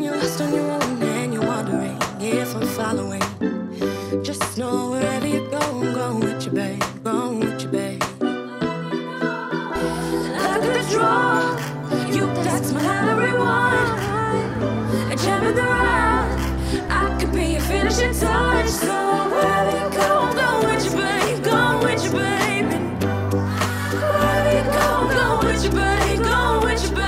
When you're lost on your own and you're wondering if I'm following, just know wherever you go, I'm going with you, babe. Going with you, babe. Like the draw, you that's my how to rewind. And jamming the ride, I could be your finishing touch. So wherever you go, I'm going with you, babe. Going with you, babe. Wherever you go, I'm going with you, babe. Going with you, babe.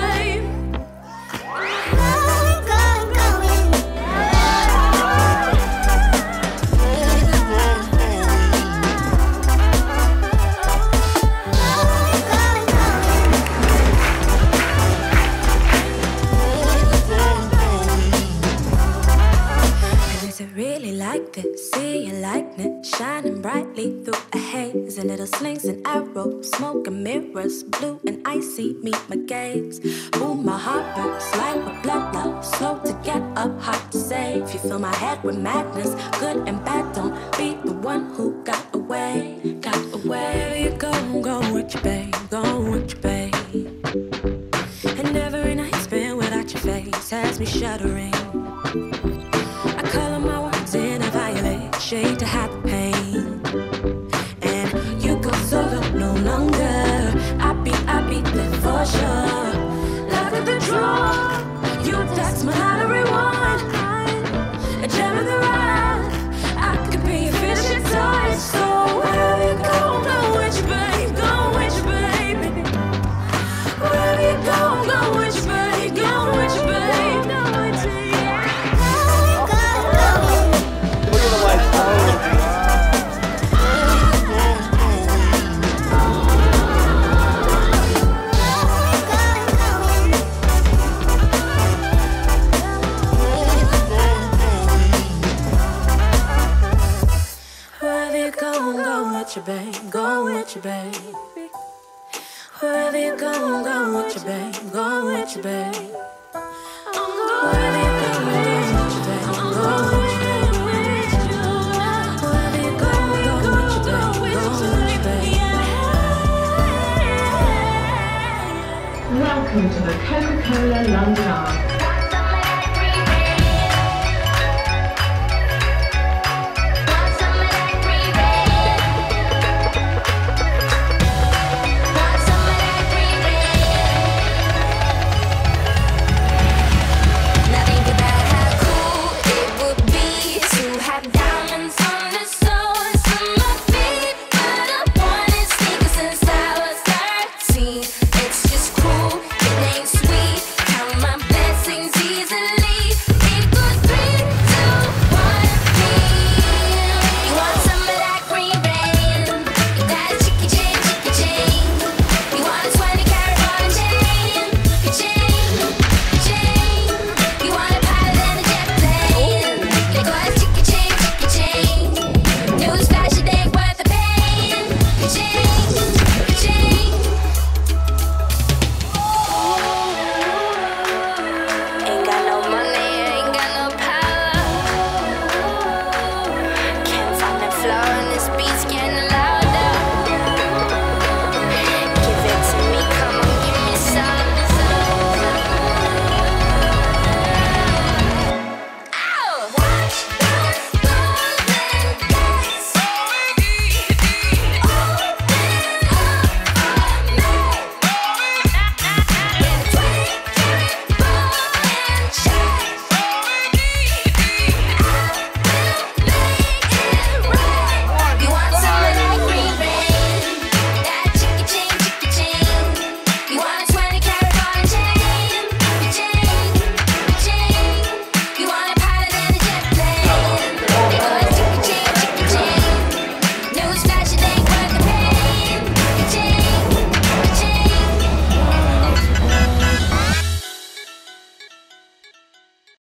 Like this, see your likeness shining brightly through a haze, and little slings and arrows, smoke and mirrors, blue and icy meet my gaze. Boom, my heart bursts like a blood love, slow to get up, hard to save. You fill my head with madness, good and bad. Don't be the one who got away, got away. Wherever you go, I'm going with you, babe, going with you, babe. And every night spent without your face has me shuddering. I color my words in a violet shade to hide the pain. And you go solo no longer. I beat that for sure. Look at the draw, you that's my how to rewind. And jamming the ride, I could be your finishing touch. So wherever you go, I'm going with you, babe. Going with you, baby. Wherever you go, I'm going with you, babe. Going with you, babe. Go with you, babe. Wherever you go, I'm going with you, babe. Go with you, babe. I'm going.